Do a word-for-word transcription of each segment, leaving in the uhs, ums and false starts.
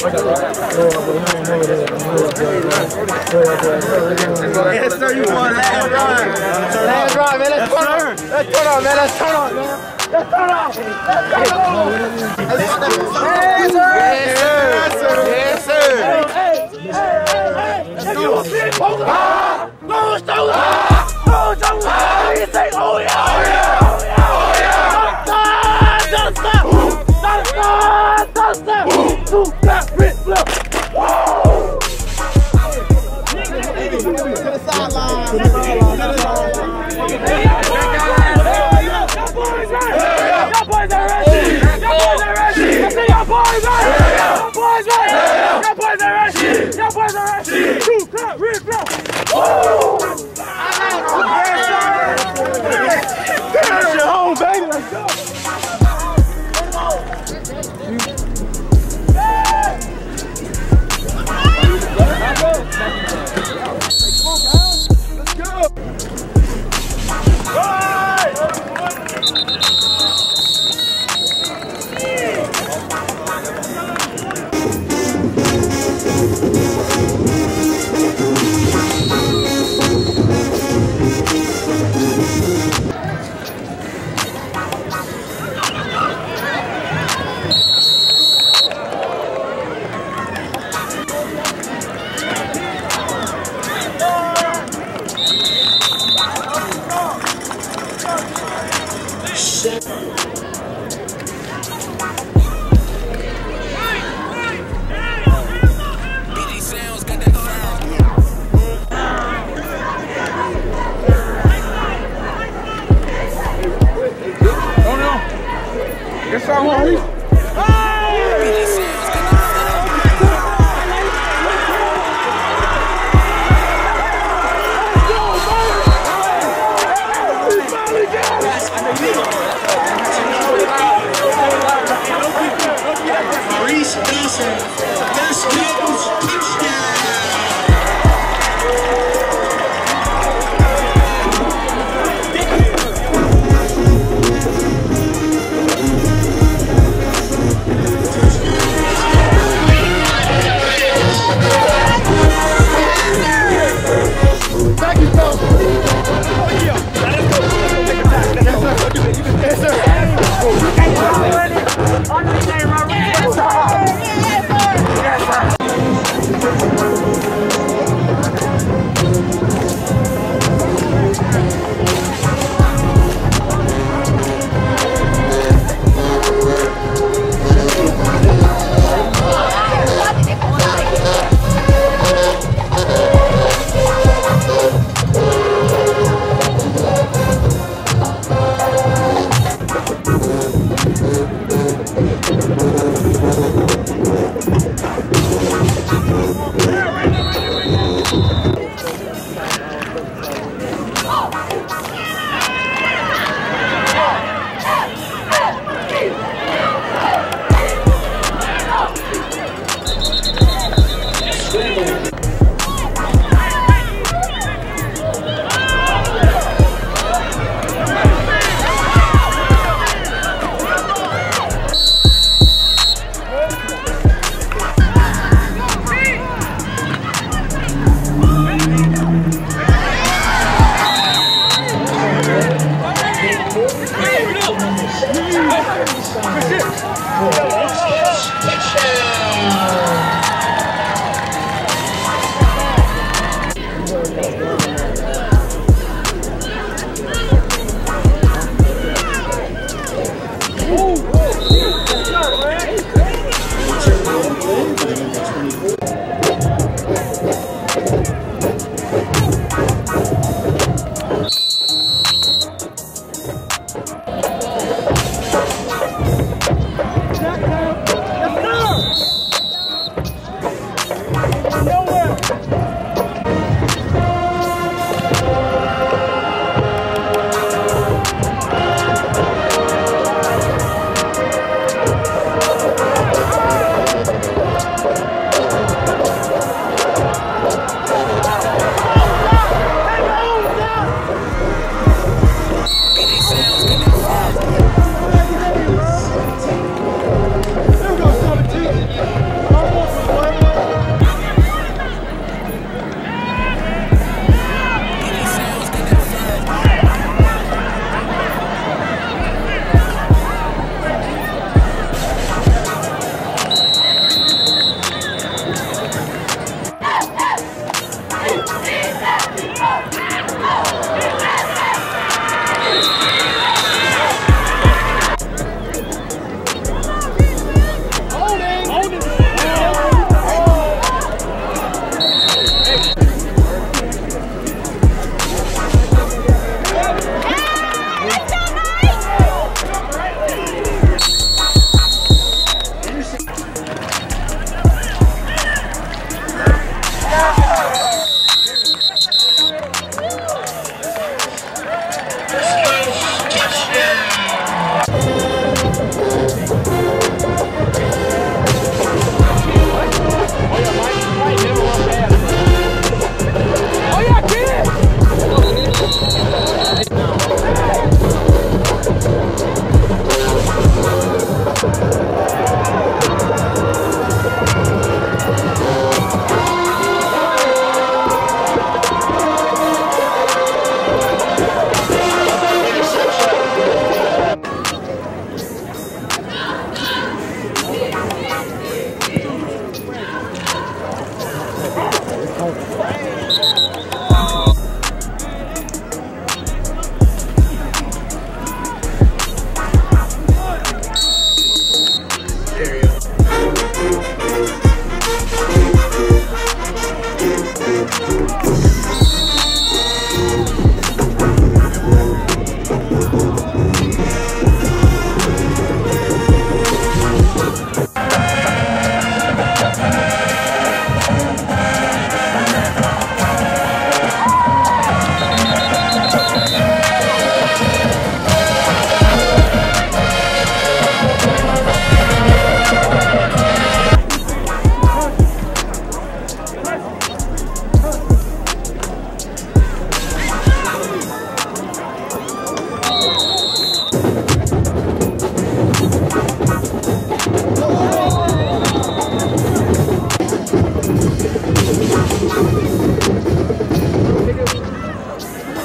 Yes, sir, you won last drive. Last drive, man. Let's turn on. Let's turn on, man. Let's turn on, man. Let's turn on. Yes, sir. Yes, sir. Yes, sir. Hey, hey, hey. Let's go. Let's go. Oh, yeah. Oh, yeah. Oh, yeah. Don't stop. Don't stop. Don't stop. Two, flat, rip, flip. Whoa. To the sideline. To the sideline. Y'all boys ready. Y'all boys are ready. Y'all boys are ready. I see y'all boys ready. Y'all boys ready. Y'all boys are ready. Y'all boys are ready. Two, flat, rip, flip. Whoa. Finish your home, baby. Let's go. Let's go. Yes, I want.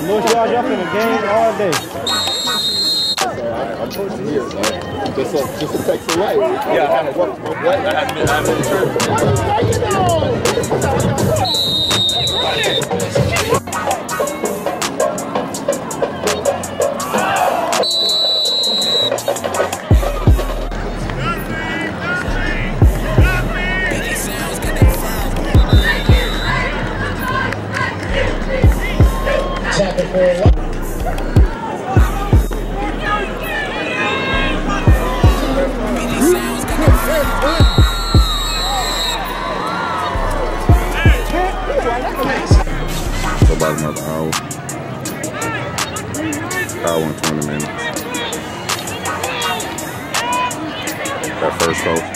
Most yards up in the game all day. I'm coaching here, so just a, just a text away. Yeah, I haven't what, what, what? I haven't been, I haven't been Tap it for a while. About another hour. Hour and twenty minutes. That first coast.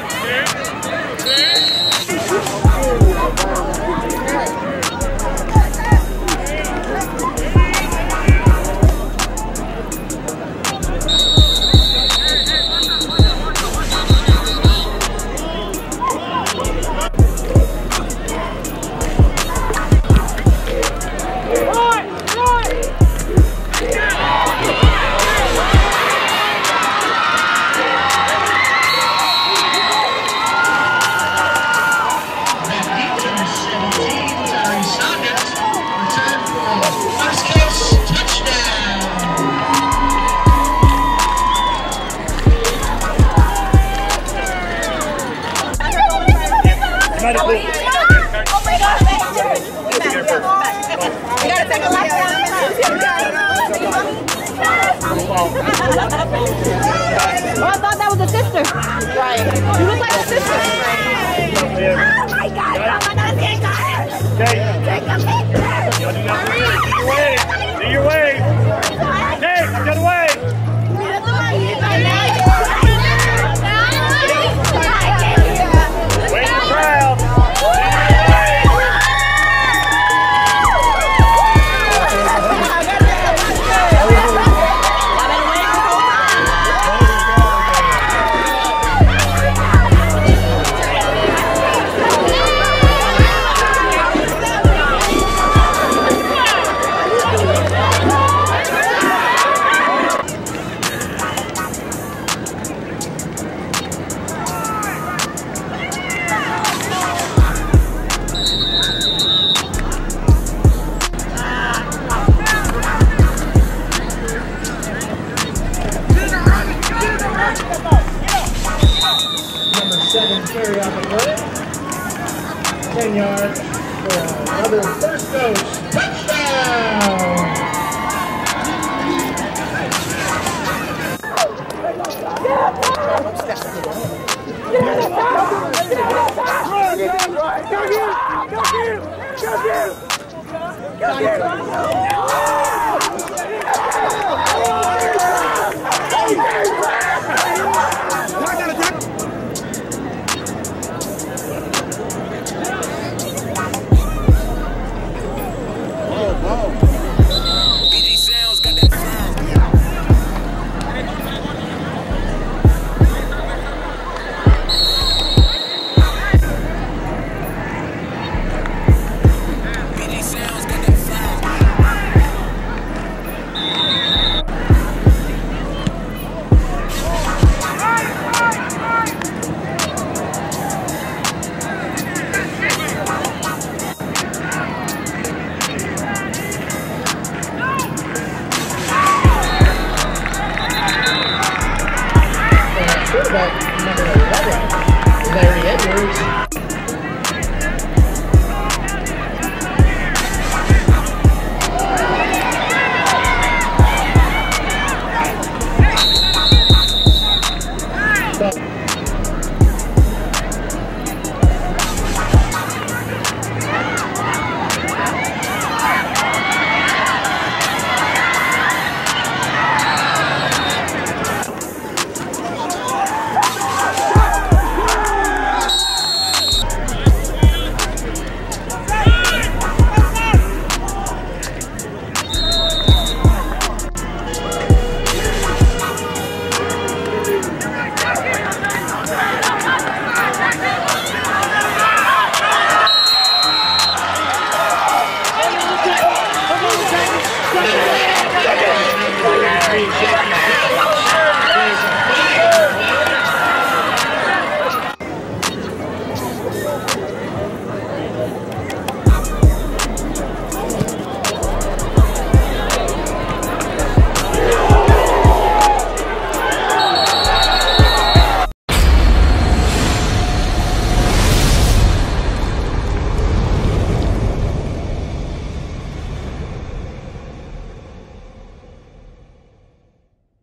Oh, I thought that was a sister. Right. You look like a sister. Oh my God! Oh my God! Take a picture. Do your way. Take, get away. Wait for the crowd. Carry out the play. ten yards for another first coast touchdown. Go get him! Go get him! Go get him! Go get him! Quarterback number eleven, Larry Edwards.